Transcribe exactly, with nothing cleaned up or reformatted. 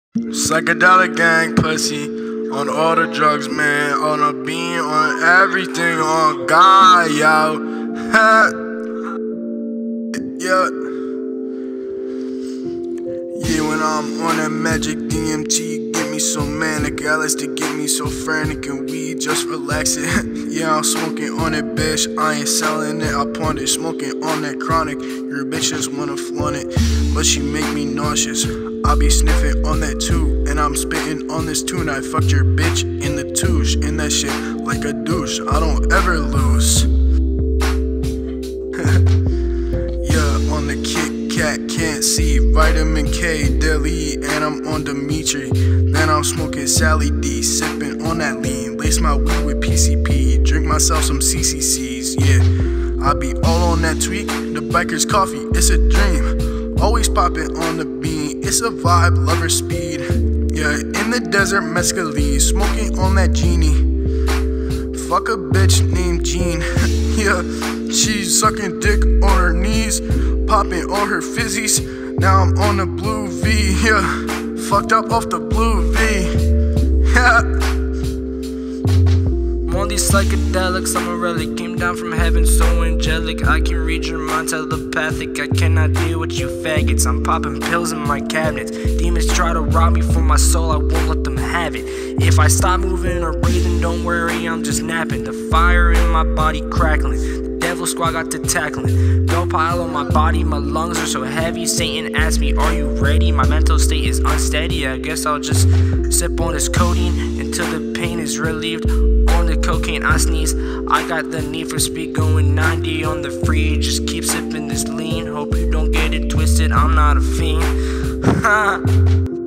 Psychedelic gang pussy on all the drugs, man. On a bean, on everything, on God, yo. Yeah. Yeah, when I'm on that magic D M T, get me so manic. L S D get me so frantic, and weed just relax it. Yeah, I'm smoking on it, bitch. I ain't selling it, I pawned it. Smoking on that chronic. Your bitch just wanna flaunt it, but she make me nauseous. I be sniffing on that too, and I'm spitting on this tune. I fucked your bitch in the touche, in that shit like a douche. I don't ever lose. Yeah, on the Kit Kat, can't see vitamin K, Deli, and I'm on Dimitri. Then I'm smoking Sally D, sipping on that lean. Lace my weed with P C P, drink myself some C C Cs. Yeah, I be all on that tweak. The biker's coffee, it's a dream. Always popping on the bean, it's a vibe, lover speed. Yeah, in the desert, mescaline, smoking on that genie. Fuck a bitch named Jean. Yeah, she's sucking dick on her knees, popping on her fizzies. Now I'm on the blue V. Yeah, fucked up off the blue V. Yeah. I'm on these psychedelics, I'm a relic. Came down from heaven so angelic. I can read your mind telepathic. I cannot deal with you faggots. I'm popping pills in my cabinets. Demons try to rob me for my soul, I won't let them have it. If I stop moving or breathing, don't worry, I'm just napping. The fire in my body crackling. The devil squad got to tackling. Dope pile on my body, my lungs are so heavy. Satan asked me, are you ready? My mental state is unsteady. I guess I'll just sip on this codeine until the pain is relieved. On the cocaine I sneeze. I got the need for speed going ninety on the free. Just keep sipping this lean. Hope you don't get it twisted, I'm not a fiend.